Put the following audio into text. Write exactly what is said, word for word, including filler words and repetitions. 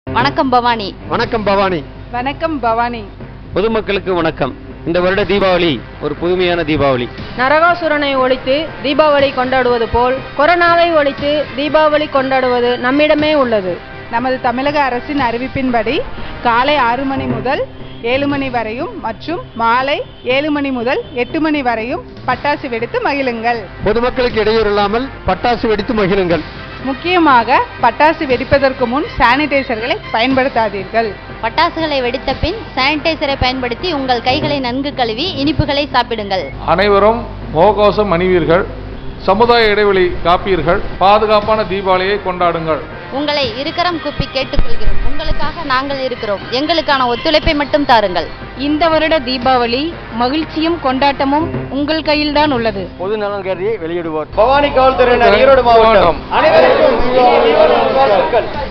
வணக்கம் பவானி. வணக்கம் பவானி. வணக்கம் பவானி. பொதுமக்களுக்கு வணக்கம். இந்த வருட தீபாவளி ஒரு புதுமையான தீபாவளி. நரகாசுரனை ஒழித்து தீபாவளி கொண்டாடுவது போல் கொரோனாவை ஒழித்து தீபாவளி கொண்டாடுவது நம்மிடமே உள்ளது. நமது தமிழக அரசின் அறிவிப்பின்படி காலை ஆறு மணி முதல் ஏழு மணி வரையும் மற்றும் மாலை ஏழு மணி முதல் எட்டு மணி வரையும் பட்டாசு வெடித்து மகிழுங்கள். பொதுமக்களுக்கு இடையூறு இல்லாமல் பட்டாசு வெடித்து மகிழுங்கள். முக்கியமாக பட்டாசு வெடிப்பதற்கு முன் சானிடைசர்களை பயன்படுத்தாதீர்கள். பட்டாசுகளை வெடித்த பின் சானிடைசரை பயன்படுத்தி உங்கள் கைகளை நன்கு கழுவி இனிப்புகளை சாப்பிடுங்கள். அனைவரும் முகக்கவசம் அணிவீர்கள், சமுதாய இடைவெளி காப்பீர்கள், பாதுகாப்பான தீபாவளியை கொண்டாடுங்கள். உங்களை இருக்கரம் கூப்பி கேட்டுக்கொள்கிறோம். உங்களுக்காக நாங்கள் இருக்கிறோம். எங்களுக்கான ஒத்துழைப்பை மட்டும் தாருங்கள். இந்த வருட தீபாவளி மகிழ்ச்சியும் கொண்டாட்டமும் உங்கள் கையில்தான் உள்ளது. பொது நலன் கருதி வெளியிடுவோர் பவானி காவல்துறையினர், ஈரோடு மாவட்டம். அனைவருக்கும்